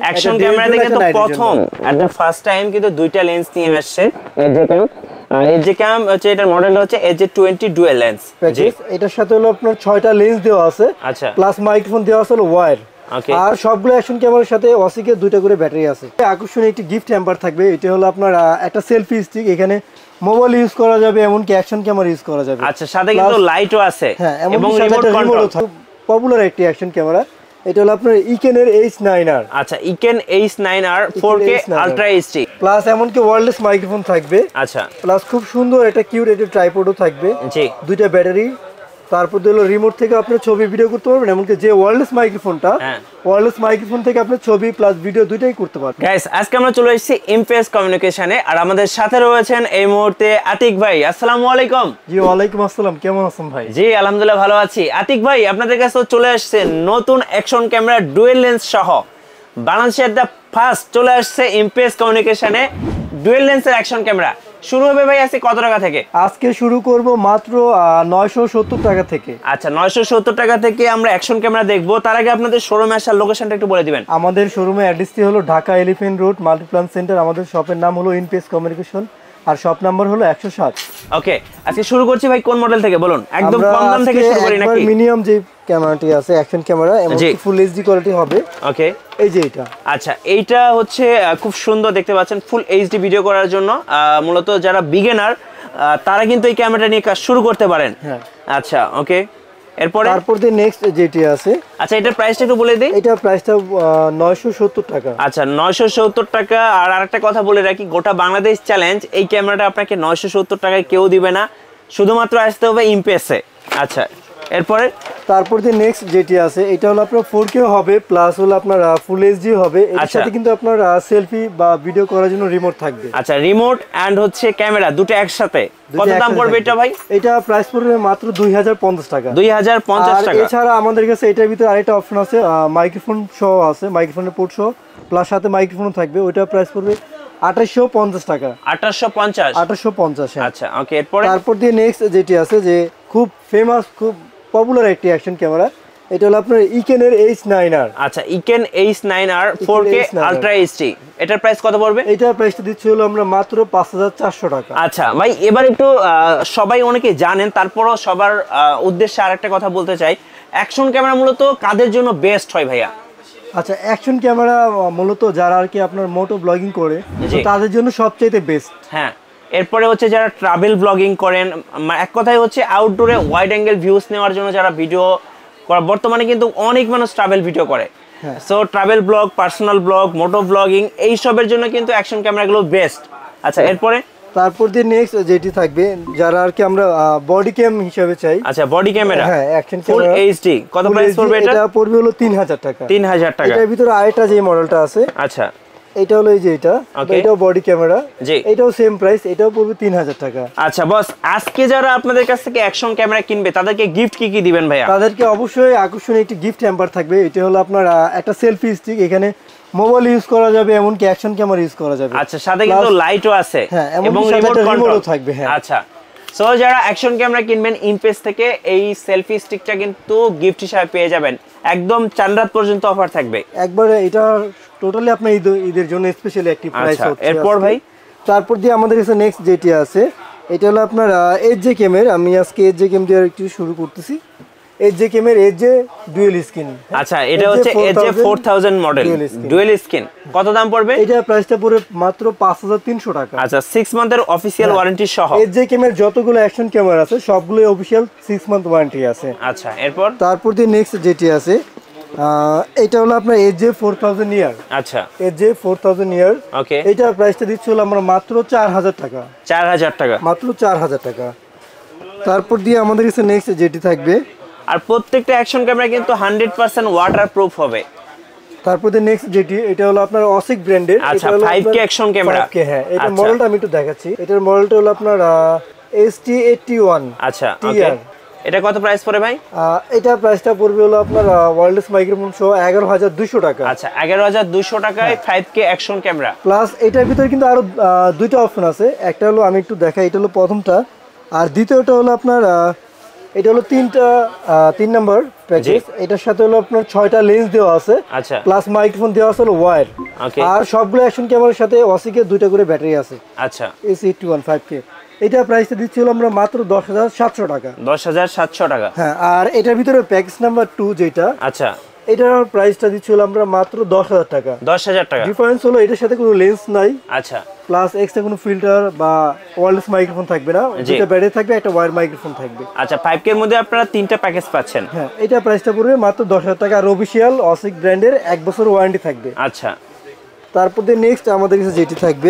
Action ক্যামেরাতে কিন্তু প্রথম এট দ্য ফার্স্ট টাইম কিন্তু দুইটা লেন্স নিয়ে আসছে এজে ক্যাম হচ্ছে এটার মডেল হচ্ছে AJ20 ডুয়াল লেন্স। জি, এটার সাথে হলো আপনার 6টা লেন্স দেওয়া আছে, আচ্ছা, প্লাস মাইক্রোফোন দেওয়া আছে হলো ওয়্যার। আর সবগুলো অ্যাকশন ক্যামেরার সাথে ওয়াসিকের 2টা করে ব্যাটারি আছে। আকর্ষণীয় একটি গিফট হ্যাম্পার থাকবে, এটা হলো আপনার একটা সেলফি স্টিক, এখানে মোবাইল ইউজ করা যাবে, এমনকি অ্যাকশন ক্যামেরা ইউজ করা যাবে। আচ্ছা, সাথে কিন্তু লাইটও আছে এবং রিমোট কন্ট্রোল। পপুলার একটি অ্যাকশন ক্যামেরা, এটা হলো আপনার ইকেনের H9R। আচ্ছা, Eken H9R 4K ultra HD, plus এমনকি ওয়্যারলেস মাইক্রোফোন থাকবে। আচ্ছা, প্লাস খুব সুন্দর একটা কিউট একটা ট্রাইপডও থাকবে। জি, 2টা ব্যাটারি, তারপর হলো রিমোট থেকে আপনি ছবি ভিডিও করতে পারবেন, এমনকি যে ওয়্যারলেস মাইক্রোফোনটা, ওয়্যারলেস মাইক্রোফোন থেকে আপনি ছবি প্লাস ভিডিও দুইটাই করতে পারবেন। গাইস, আজকে আমরা চলে এসেছি ইমপেস কমিউনিকেশনে, আর আমাদের সাথে রয়েছেন এই মুহূর্তে আতিক ভাই। আসসালামু আলাইকুম। জি, ওয়ালাইকুম আসসালাম, কেমন আছেন ভাই? জি, আলহামদুলিল্লাহ ভালো আছি। আতিক ভাই, আপনাদের কাছে চলে আসছে নতুন অ্যাকশন ক্যামেরা ডুয়াল লেন্স সহ বাংলাদেশের দ্য ফার্স্ট চলে আসছে ইমপেস কমিউনিকেশনে ডুয়াল লেন্সের অ্যাকশন ক্যামেরা। শুরু হবে ভাই আজকে কত টাকা থেকে? আজকে শুরু করব মাত্র 970 টাকা থেকে। আচ্ছা, 970 টাকা থেকে আমরা অ্যাকশন ক্যামেরা দেখবো। তার আগে আপনাদের শোরুমে আসার লোকেশনটা একটু বলে দিবেন। আমাদের শোরুমের অ্যাড্রেসটি হলো Dhaka Elephant Road Multiplan Center. আমাদের শপের নাম হলো ইনপেস কমিউনিকেশন, আর শপ নাম্বার হলো 107। ওকে, আজকে শুরু করছি ভাই কোন মডেল থেকে বলুন? একদম কম দাম থেকে শুরু করি নাকি? মিনিমাম যে ক্যামেরাটি আছে অ্যাকশন ক্যামেরা, এমনকি ফুল এইচডি কোয়ালিটি হবে। ওকে, এই যে এটা। আচ্ছা, এইটা হচ্ছে খুব সুন্দর দেখতে পাচ্ছেন, ফুল এইচডি ভিডিও করার জন্য মূলত যারা বিগিনার তারা কিন্তু এই ক্যামেরাটা নিয়ে কাজ শুরু করতে পারেন। হ্যাঁ, আচ্ছা, ওকে। তারপর যে নেক্সট যেটি আছে, আচ্ছা, এটার প্রাইসটা একটু বলে দেই। এটা প্রাইসটা 970 টাকা। আচ্ছা, 970 টাকা। আর আরেকটা কথা বলে রাখি, গোটা বাংলাদেশ চ্যালেঞ্জ এই ক্যামেরাটা আপনাকে 970 টাকায় কেউ দিবে না, শুধুমাত্র আসতে হবে ইমপেসে। আচ্ছা, তারপর যে নেক্সট যেটি আছে, এটা হলো আপনার 4K হবে, প্লাস হলো আপনার ফুল এইচডি হবে। এর সাথে কিন্তু আপনার সেলফি বা ভিডিও করার জন্য রিমোট থাকবে। আচ্ছা, রিমোট এন্ড হচ্ছে ক্যামেরা দুটো একসাথে। কত দাম পড়বে এটা ভাই? এটা প্রাইস পড়বে মাত্র 2050 টাকা। 2050 টাকা। এছাড়া আমাদের কাছে এটার ভিতরে আরেকটা অপশন আছে, মাইক্রোফোন সহ আছে, মাইক্রোফোনের পোর্ট সহ, প্লাস সাথে মাইক্রোফোন থাকবে। ওইটা প্রাইস পড়বে 2850 টাকা। 2850। আচ্ছা, ওকে। তারপর দিয়ে নেক্সট যেটি আছে, যে খুব ফেমাস, খুব পপুলার একটি অ্যাকশন ক্যামেরা, এটা হলো আপনার ইকেনের H9R। আচ্ছা, Eken H9R 4K ultra HD, এটার প্রাইস কত পড়বে? এটার প্রাইসটা দিচ্ছি হলো আমরা মাত্র 5400 টাকা। আচ্ছা ভাই, এবার একটু সবাই অনেকে জানেন, তারপরও সবার উদ্দেশ্যে আরেকটা কথা বলতে চাই, অ্যাকশন ক্যামেরা মূলত কাদের জন্য বেস্ট হয় ভাইয়া? আচ্ছা, অ্যাকশন ক্যামেরা মূলত যারা আর কি আপনার মোটো ব্লগিং করে তাদের জন্য সবচেয়ে বেস্ট। হ্যাঁ, এরপরে হচ্ছে যারা ট্রাভেল ব্লগিং করেন, এক কথায় হচ্ছে আউটডোরে ওয়াইড অ্যাঙ্গেল ভিউজ নেওয়ার জন্য যারা ভিডিও করে, বর্তমানে কিন্তু অনেক মানুষ ট্রাভেল ভিডিও করে। So travel blog, personal blog, moto blogging, এই সবের জন্য কিন্তু অ্যাকশন ক্যামেরাগুলো বেস্ট। আচ্ছা, তারপর দিয়ে নেক্সট যেটি থাকবে, যারা আর কি আমরা বডি ক্যাম হিসেবে চাই। আচ্ছা, বডি ক্যামেরা, হ্যাঁ, অ্যাকশন ফুল এইচডি, কত প্রাইস পড়বে এটা? এটা পড়বে হলো 3000 টাকা। 3000 টাকা। এটার ভিতরে আরেকটা যে মডেলটা আছে, আচ্ছা, এটা হলো এই যে এটাও বডি ক্যামেরা, এটাও সেম প্রাইস, এটাও পড়বে 3000 টাকা। আচ্ছা বস, আজকে যারা আপনাদের কাছ থেকে অ্যাকশন ক্যামেরা কিনবে তাদেরকে গিফট কি দিবেন ভাইয়া? তাদেরকে অবশ্যই আকর্ষণীয় একটি গিফট হ্যাম্পার থাকবে। এটা হলো আপনার একটা সেলফি স্টিক, এখানে মোবাইল ইউজ করা যাবে, এমনকি অ্যাকশন ক্যামেরা ইউজ করা যাবে। আচ্ছা, সাথে কিন্তু লাইটও আছে এবং রিমোট কন্ট্রোলও থাকবে। হ্যাঁ, আচ্ছা। সো যারা অ্যাকশন ক্যামেরা কিনবেন ইমপেস থেকে, এই সেলফি স্টিকটা কিন্তু গিফট হিসেবে পেয়ে যাবেন। একদম চাঁদরাত পর্যন্ত অফার থাকবে একবারে। এটা টোটালি আপনার ঈদের জন্য স্পেশালি একটি প্রাইস হচ্ছে। এরপর ভাই, তারপর দিয়ে আমাদের কাছে নেক্সট যেটি আছে, এটা হলো আপনার এজে ক্যামের। আমি আজকে এজে ক্যাম দিয়ে একটু শুরু করতেছি। এজে ক্যামের এজে ডুয়াল স্ক্রিন। আচ্ছা, এটা হচ্ছে এজে 4000 মডেল ডুয়াল স্ক্রিন। কত দাম পড়বে? এটা প্রাইসটা পড়বে মাত্র 5300 টাকা। আচ্ছা, 6 মান্থের অফিশিয়াল ওয়ারেন্টি সহ। এজে ক্যামের যতগুলো অ্যাকশন ক্যামেরা আছে সবগুলোই অফিশিয়াল 6 মান্থ ওয়ারেন্টি আছে। আচ্ছা, তারপর দিয়ে নেক্সট যেটি আছে, এটা হলো আপনার এজে 4000 ইয়ার। আচ্ছা, এজে 4000 ইয়ার। ওকে, এটা প্রাইসটা দিচ্ছি হলো আমরা মাত্র 4000 টাকা। 4000 টাকা, মাত্র 4000 টাকা। তারপর দিয়ে আমাদের কাছে নেক্সট যেটি থাকবে, আর প্রত্যেকটা অ্যাকশন ক্যামেরা কিন্তু 100% ওয়াটারপ্রুফ হবে। তারপর দিয়ে নেক্সট যেটি, এটা হলো আপনার অসিক ব্র্যান্ডের। আচ্ছা, 5K অ্যাকশন ক্যামেরা। 5K, হ্যাঁ। এটার মডেলটা আমি একটু দেখাচ্ছি। এটার মডেলটা হলো আপনার ST81। আচ্ছা, ওকে। এটা কত প্রাইস পড়ে ভাই? এটা প্রাইসটা পড়বে হলো আপনার ওয়্যারলেস মাইক্রোফোন সহ 11200 টাকা। আচ্ছা, 11200 টাকায় 5K অ্যাকশন ক্যামেরা। প্লাস এটার ভিতরে কিন্তু আরো দুইটা অপশন আছে। একটা হলো আমি একটু দেখাই, এটা হলো প্রথমটা, আর দ্বিতীয়টা হলো আপনার এটা হলো তিন নাম্বার প্যাকেজ। এটার সাথে হলো আপনার 6টা লেন্স দেওয়া আছে, আচ্ছা, প্লাস মাইক্রোফোন দেওয়া আছে হলো ওয়্যার, আর সবগুলো অ্যাকশন ক্যামেরার সাথে ওসিকে 2টা করে ব্যাটারি আছে। আচ্ছা, AC81 5K। এটা প্রাইসটা দিচ্ছিল আমরা মাত্র 10,700 টাকা। 10,700 টাকা। হ্যাঁ, আর এটার ভিতরে প্যাকেজ নাম্বার 2 যেটা, আচ্ছা, এটার প্রাইসটা দিচ্ছিল আমরা মাত্র 10,000 টাকা। 10,000 টাকা। ডিফারেন্স হলো এটার সাথে কোনো লেন্স নাই, আচ্ছা, প্লাস এক্সট্রা কোনো ফিল্টার বা ওয়্যারলেস মাইক্রোফোন থাকবে না, দুটো ব্যাটারি থাকবে, একটা ওয়্যার মাইক্রোফোন থাকবে। আচ্ছা, 5K এর মধ্যে আপনারা 3টা প্যাকেজ পাচ্ছেন। হ্যাঁ, এটা প্রাইসটা পড়বে মাত্র 10,000 টাকা, আর অফিশিয়াল অসিক ব্র্যান্ডের 1 বছর ওয়ারেন্টি থাকবে। আচ্ছা, তারপর দিয়ে নেক্সট আমাদের কাছে যেটি থাকবে,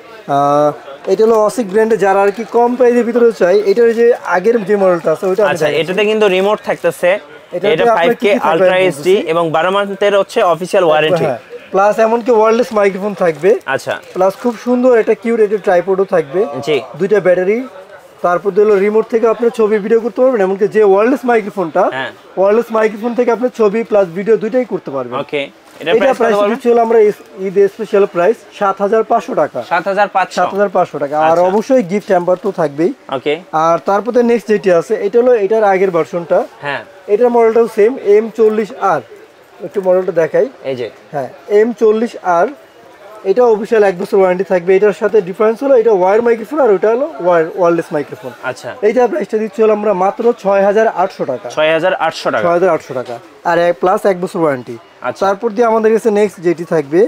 এটা হলো অসিক ব্র্যান্ডে যারা আর কি কম প্রাইসের ভিতরে চাই, এটার যে আগের যে মডেলটা আছে ওইটা। আচ্ছা, এটাতে কিন্তু রিমোট থাকতেছে, এটা 5K আলট্রা এইচডি এবং 12 মাসের হচ্ছে অফিশিয়াল ওয়ারেন্টি, প্লাস এমনকি ওয়্যারলেস মাইক্রোফোন থাকবে। আচ্ছা, প্লাস খুব সুন্দর একটা কিউট একটা ট্রাইপডও থাকবে, জি, 2টা ব্যাটারি। তারপর দিলো রিমোট থেকে আপনি ছবি ভিডিও করতে পারবেন, এমনকি যে ওয়্যারলেস মাইক্রোফোনটা, ওয়্যারলেস মাইক্রোফোন থেকে আপনি ছবি প্লাস ভিডিও দুইটাই করতে পারবেন। ওকে, এটা প্রাইস দিচ্ছি আমরা ঈদ স্পেশাল প্রাইস 7,500 টাকা। 7,500 টাকা। আর অবশ্যই গিফট হ্যাম্পার তো থাকবেই। ওকে, আর তারপরে নেক্সট যেটি আছে এটা হলো এটার আগের ভার্সনটা। হ্যাঁ, এটার মডেলটাও সেম M40R। একটু মডেলটা দেখাই, এই যে, হ্যাঁ, M40R। এটা অফিশিয়াল 1 বছর ওয়ারেন্টি থাকবে। এটার সাথে ডিফারেন্স হলো এটা ওয়্যার মাইক্রোফোন আর ওটা হলো ওয়্যারলেস মাইক্রোফোন। আচ্ছা, এইটা প্রাইসটা দিচ্ছি হলো আমরা মাত্র 6,800 টাকা। 6,800 টাকা, 6,800 টাকা, আর প্লাস 1 বছর ওয়ারেন্টি। তারপর দিয়ে আমাদের কাছে নেক্সট যেটি থাকবে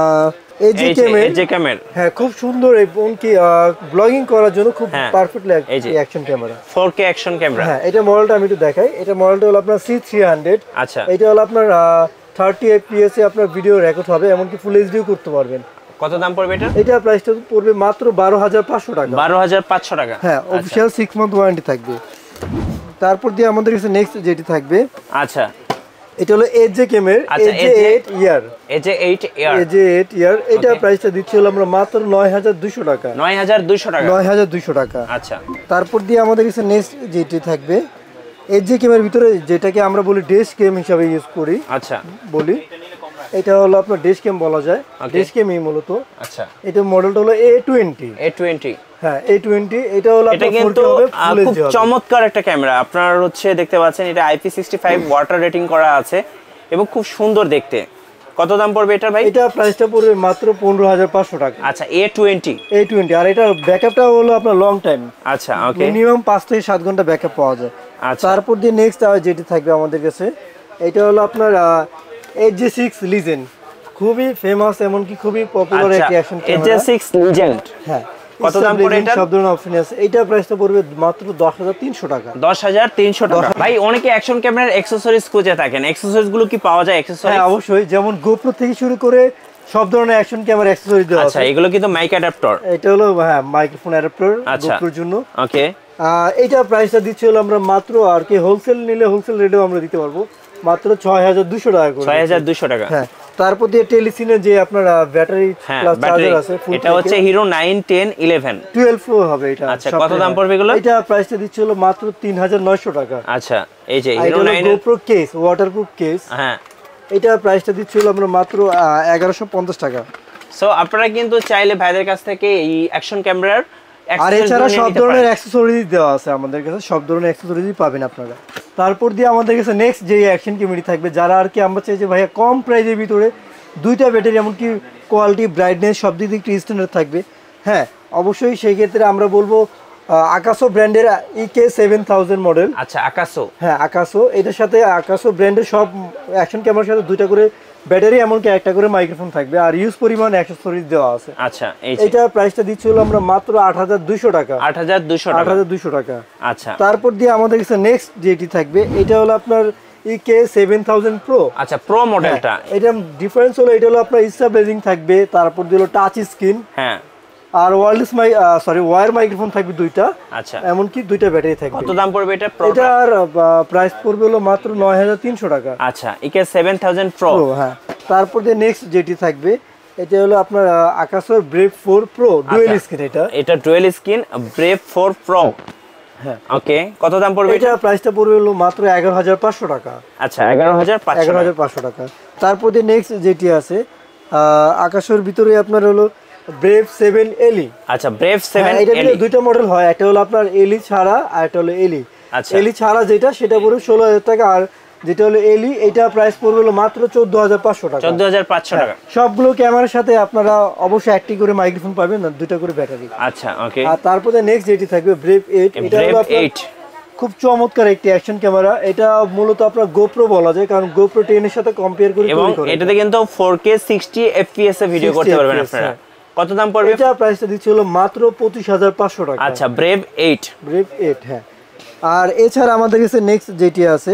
এজে ক্যামেরা। হ্যাঁ, খুব সুন্দর এবং কি ব্লগিং করার জন্য খুব perfectly action camera, 4K action camera. হ্যাঁ, এটা মডেলটা আমি একটু দেখাই। এটা মডেলটা হলো আপনার C300। আচ্ছা, এটা হলো আপনার 30 FPS এ আপনার ভিডিও রেকর্ড হবে, এমনকি ফুল এইচডিও করতে পারবেন। কত দাম পড়বে এটা? এটা প্রাইসটা পড়বে মাত্র 12,500 টাকা। 12,500 টাকা। হ্যাঁ, অফিশিয়াল 6 মান্থ ওয়ারেন্টি থাকবে। তারপর দিয়ে আমাদের কাছে নেক্সট যেটি থাকবে, আচ্ছা, এটা হলো এজে ক্যামেরা, AJ8 ইয়ার। AJ8 ইয়ার। এটা প্রাইসটা দিচ্ছি হলো আমরা মাত্র 9,200 টাকা। 9,200 টাকা। 9,200 টাকা। আচ্ছা, তারপর দিয়ে আমাদের কাছে নেক্সট যেটি থাকবে এজে ক্যামেরার ভিতরে যেটাকে আমরা বলি ডেস্ক ক্যাম হিসাবে ইউজ করি। আচ্ছা, বলি এটা হলো আপনার ডেস্ক ক্যাম বলা যায়, ডেস্ক ক্যামই মূলত। আচ্ছা, এটা মডেলটা হলো A20। হ্যাঁ, A20। এটা হলো এটা কিন্তু খুব চমৎকার একটা ক্যামেরা। আপনারা হচ্ছে দেখতে পাচ্ছেন এটা IP65 ওয়াটার রেটিং করা আছে এবং খুব সুন্দর দেখতে। কত দাম পড়বে এটা ভাই? এটা প্রাইসটা পড়বে মাত্র 15,500 টাকা। আচ্ছা, A20। আর এটা ব্যাকআপটা হলো আপনার লং টাইম। আচ্ছা, ওকে, মিনিমাম 5 থেকে 7 ঘন্টা ব্যাকআপ পাওয়া যায়। আচ্ছা, তারপর দিয়ে নেক্সট যেটি থাকবে আমাদের কাছে, এটা হলো আপনার AJ6 লিজেন্ড। খুবই ফেমাস, এমনকি খুবই পপুলার একটা অ্যাকশন ক্যামেরা। AJ6 legend. হ্যাঁ, কত দাম পড়ে এটা? সব ধরনের অপশন আছে। এটা প্রাইসটা পড়বে মাত্র 10,300 টাকা। 10,300 টাকা। ভাই, অনেকে অ্যাকশন ক্যামেরার অ্যাকসেসরিজ খুঁজে থাকেন, অ্যাকসেসরিজ গুলো কি পাওয়া যায়? অ্যাকসেসরিজ? হ্যাঁ, অবশ্যই। যেমন গোপ্রো থেকে শুরু করে সব ধরনের অ্যাকশন ক্যামেরা অ্যাকসেসরিজ দেওয়া আছে। আচ্ছা, এগুলো কিন্তু মাইক অ্যাডাপ্টার। এটা হলো হ্যাঁ মাইক্রোফোন অ্যাডাপ্টার গোপ্রোর জন্য। ওকে, এটা প্রাইসটা দিচ্ছি হলো আমরা মাত্র, আর কি হোলসেল নিলে হোলসেল রেটেও আমরা দিতে পারবো, মাত্র 6,200 টাকা করে। 6,200 টাকা। হ্যাঁ, তারপর দিয়ে টেলিসিনের যে আপনার ব্যাটারি প্লাস চার্জার আছে, এটা হচ্ছে হিরো 9, 10, 11, 12 প্রো হবে এটা। আচ্ছা, কত দাম পড়বে এগুলো? এটা প্রাইসটা দিচ্ছি হলো মাত্র 3,900 টাকা। আচ্ছা, এই যে hero 9 GoPro case, waterproof case. হ্যাঁ, এটা প্রাইসটা দিচ্ছি হলো আমরা মাত্র 1,150 টাকা। সো আপনারা কিন্তু চাইলে ভাইদের কাছ থেকে এই অ্যাকশন ক্যামেরার আর এছাড়া সব ধরনের অ্যাকসেসরিজ দেওয়া আছে আমাদের কাছে, সব ধরনের অ্যাকসেসরিজই পাবেন আপনারা। তারপর দিয়ে আমাদের কাছে নেক্সট যে অ্যাকশন ক্যামেরা থাকবে, যারা আর কি আমরা চাই যে ভাইয়া কম প্রাইসের ভিতরে 2টা ব্যাটারি, এমনকি কোয়ালিটি, ব্রাইটনেস সব দিক দিয়ে একটু স্ট্যান্ডার্ড থাকবে। হ্যাঁ, অবশ্যই সেই ক্ষেত্রে আমরা বলবো আকাশো ব্র্যান্ডের EK7000 মডেল। আচ্ছা, আকাশো। হ্যাঁ, আকাশো। এটার সাথে আকাশো ব্র্যান্ডের সব অ্যাকশন ক্যামেরার সাথে 2টা করে ব্যাটারি, এমনকি একটা করে মাইক্রোফোন থাকবে, আর ইউজ পরিমাণ অ্যাকসেসরিজ দেওয়া আছে। আচ্ছা, এটা প্রাইসটা দিচ্ছি হলো আমরা মাত্র 8,200 টাকা। 8,200 টাকা। আচ্ছা, তারপর দিয়ে আমাদের কাছে নেক্সট যেটি থাকবে, এটা হলো আপনার EK7000 প্রো। আচ্ছা, প্রো মডেলটা। এটা ডিফারেন্স হলো এটা হলো আপনার স্টেবিলাইজিং থাকবে, তারপর দিলো টাচ স্ক্রিন। হ্যাঁ, আর ওয়্যার মাইক্রোফোন থাকবে 2টা। আচ্ছা, এমনকি 2টা ব্যাটারি থাকবে। কত দাম পড়বে এটা? এটার প্রাইস পড়বে হলো মাত্র 9,300 টাকা। আচ্ছা, EK7000 প্রো। হ্যাঁ, তারপর দিয়ে নেক্সট যেটি থাকবে, এটা হলো আপনার আকাশোর ব্রেভ 4 প্রো ডুয়াল স্ক্রিন। এটা ডুয়াল স্ক্রিন ব্রেভ 4 প্রো। হ্যাঁ, ওকে, কত দাম পড়বে? এটা প্রাইসটা পড়বে হলো মাত্র 11,500 টাকা। আচ্ছা, 11,500 টাকা। তারপর দিয়ে নেক্সট যেটি আছে আকাশের ভিতরে আপনার হলো ব্রেভ 7 এলি। আচ্ছা, ব্রেভ 7 এলি। এটা 2টা মডেল হয়, একটা হলো আপনার এলি ছাড়া আর একটা হলো এলি। আচ্ছা এলই ছাড়া যেটা সেটা পড়বে 16000 টাকা, আর যেটা হলো এলই এটা প্রাইস পড়বে হলো মাত্র 14500 টাকা। 14500 টাকা। সবগুলো ক্যামেরার সাথে আপনারা অবশ্যই একটি করে মাইক্রোফোন পাবেন, না দুটো করে ব্যাটারি। আচ্ছা ওকে। আর তারপরে নেক্সট যেটি থাকবে ব্রেভ 8, এটা হলো আপনার খুব চমৎকার একটি অ্যাকশন ক্যামেরা। এটা মূলত আপনার গোপ্রো বলা যায়, কারণ গোপ্রো 10 এর সাথে কম্পেয়ার করে এবং এটাতে কিন্তু 4K 60 FPS এ ভিডিও করতে পারবেন আপনারা। কত দাম পড়বে? এটা প্রাইসটা দিচ্ছি হলো মাত্র 25500 টাকা। আচ্ছা ব্রেভ 8। ব্রেভ 8 হ্যাঁ। আর এছাড়া আমাদের কাছে নেক্সট যেটি আছে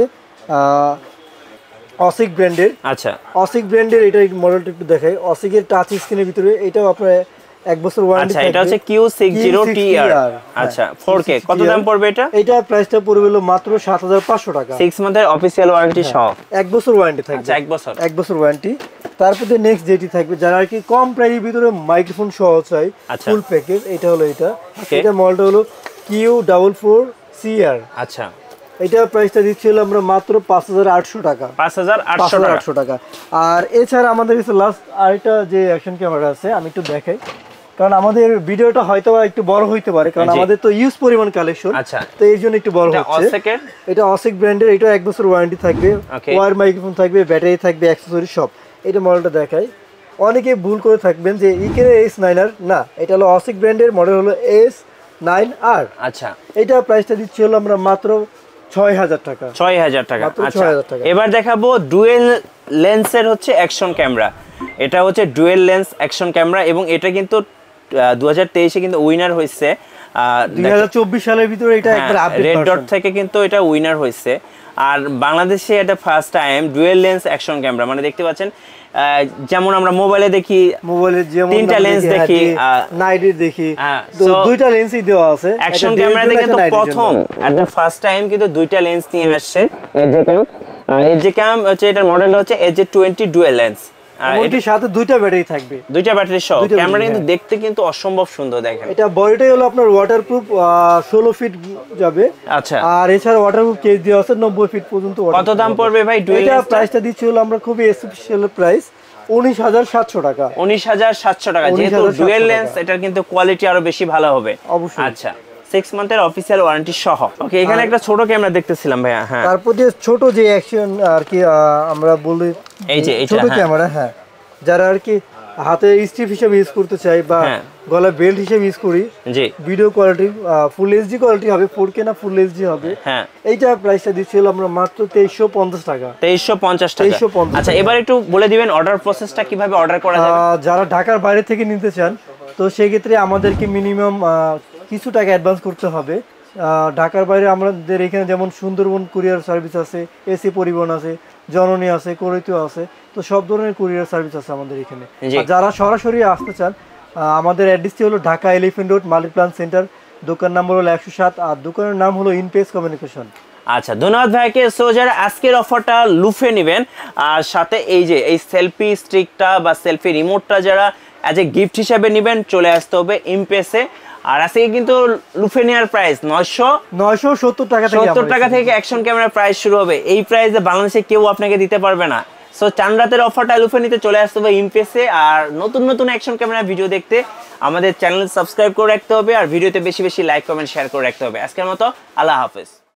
অসিক ব্র্যান্ডের। আচ্ছা অসিক ব্র্যান্ডের এটা মডেলটা একটু দেখাই। অসিকের টাচ স্ক্রিনের ভিতরে এটাও আপনার 1 বছর ওয়ারেন্টি থাকবে। আচ্ছা এটা হচ্ছে Q60TR। আচ্ছা 4K কত দাম পড়বে এটা? এটা প্রাইসটা পড়বে হলো মাত্র 7500 টাকা। 6 মান্থের অফিশিয়াল ওয়ারেন্টি সহ 1 বছর ওয়ারেন্টি থাকবে। আচ্ছা 1 বছর ওয়ারেন্টি। তারপরে নেক্সট যেটি থাকবে যারা আর কি কম প্রাইসের ভিতরে মাইক্রোফোন সহ চাই ফুল প্যাকেজ, এটা হলো এটা মডেলটা হলো Q44CR। আচ্ছা এটা প্রাইসটা দিচ্ছিল আমরা মাত্র 5800 টাকা। 5800 টাকা। আর এছাড়া আমাদের কাছে লাস্ট আরেকটা যে অ্যাকশন ক্যামেরা আছে আমি একটু দেখাই, কারণ আমাদের ভিডিওটা হয়তো একটু বড় হইতে পারে, কারণ আমাদের তো ইউজ পরিমাণ কালেকশন। আচ্ছা তো এই জন্য একটু বড় হচ্ছে। এটা অসিক ব্র্যান্ডের, এটা 1 বছর ওয়ারেন্টি থাকবে, ওয়্যার মাইক্রোফোন থাকবে, ব্যাটারি থাকবে, অ্যাকসেসরি সব। এটা মডেলটা দেখাই। অনেকে ভুল করে থাকবেন যে ইকে S9R, না এটা হলো অসিক ব্র্যান্ডের মডেল হলো S9R। আচ্ছা এটা প্রাইসটা দিচ্ছি হলো আমরা মাত্র 6000 টাকা। 6000 টাকা। আচ্ছা এবার দেখাবো ডুয়েল লেন্সের হচ্ছে অ্যাকশন ক্যামেরা। এটা হচ্ছে ডুয়েল লেন্স অ্যাকশন ক্যামেরা এবং এটা কিন্তু 2023 এ কিন্তু উইনার হয়েছে। 2024 সালের ভিতরে এটা একবার আপডেট রেড ডট থেকে কিন্তু এটা উইনার হয়েছে। আর বাংলাদেশে এটা first time dual lens action camera, মানে দেখতে পাচ্ছেন যেমন আমরা মোবাইলে দেখি, মোবাইলে যেমন তিনটা লেন্স দেখি, নাইটে দেখি, তো দুইটা লেন্সই দেওয়া আছে। অ্যাকশন ক্যামেরাতে কিন্তু প্রথম এট দ্য ফার্স্ট টাইম কিন্তু দুইটা লেন্স নিয়ে আসছে। এজে ক্যাম হচ্ছে এটার মডেল হচ্ছে AJ20 ডুয়েল লেন্স। এটির সাথে দুইটা ব্যাটারি থাকবে, দুইটা ব্যাটারি সহ। ক্যামেরা কিন্তু দেখতে কিন্তু অসম্ভব সুন্দর দেখেন। এটা বডিটাই হলো আপনার ওয়াটারপ্রুফ, 16 ফিট যাবে। আচ্ছা আর এছাড়া ওয়াটারপ্রুফ কেস দেওয়া আছে 90 ফিট পর্যন্ত। কত দাম পড়বে ভাই ডুয়েল লেন্স? এটা প্রাইসটা দিচ্ছি হলো আমরা খুবই স্পেশাল প্রাইস 19700 টাকা। 19700 টাকা। যেহেতু ডুয়েল লেন্স এটার কিন্তু কোয়ালিটি আরো বেশি ভালো হবে অবশ্যই। আচ্ছা 6 মান্থের অফিশিয়াল ওয়ারেন্টি সহ। ওকে এখানে একটা ছোট ক্যামেরা দেখতেছিলাম ভাইয়া। হ্যাঁ তারপর যে ছোট যে অ্যাকশন আর কি আমরা বলি এই যে ছোট ক্যামেরা, হ্যাঁ যারা আর কি হাতে স্ট্রিপ হিসেবে ইউজ করতে চাই বা গলায় বেল্ট হিসেবে ইউজ করি, জি video quality full HD quality হবে, 4K না ফুল এইচডি হবে। হ্যাঁ এইটা প্রাইসটা দিচ্ছিল আমরা মাত্র 2350 টাকা। 2350 টাকা। আচ্ছা এবার একটু বলে দিবেন অর্ডার প্রসেসটা কিভাবে অর্ডার করা যাবে? যারা ঢাকার বাইরে থেকে নিতে চান তো সেই ক্ষেত্রে আমাদেরকে মিনিমাম কিছু টাকা অ্যাডভান্স করতে হবে। ঢাকার বাইরে আমাদের এখানে যেমন সুন্দরবন কুরিয়ার সার্ভিস আছে, এসি পরিবহন আছে, জননী আছে, কৈরিত আছে, তো সব ধরনের কুরিয়ার সার্ভিস আছে আমাদের এখানে। আর যারা সরাসরি আসতে চান আমাদের অ্যাড্রেসটি হলো Dhaka Elephant Road Multiplan Center, দোকান নম্বর হলো 107, আর দোকানের নাম হলো ইনপেস কমিউনিকেশন। আচ্ছা ধন্যবাদ ভাইকে। সো যারা আজকের অফারটা লুফে নেবেন আর সাথে এই যে এই সেলফি স্টিকটা বা সেলফি রিমোটটা যারা অ্যাজ এ গিফট হিসেবে নেবেন চলে আসতে হবে ইমপেসে। আর আজকে কিন্তু লুফে নেওয়ার প্রাইস 970 টাকা থেকে 70 টাকা থেকে অ্যাকশন ক্যামেরার প্রাইস শুরু হবে। এই প্রাইসে বাংলাদেশে কেউ আপনাকে দিতে পারবে না। সো চানরাতের অফারটা লুফে নিতে চলে আসতে হবে ইমপেসে। আর নতুন নতুন অ্যাকশন ক্যামেরা ভিডিও দেখতে আমাদের চ্যানেল সাবস্ক্রাইব করে রাখতে হবে আর ভিডিওতে বেশি বেশি লাইক কমেন্ট শেয়ার করে রাখতে হবে। আজকের মতো আল্লাহ হাফেজ।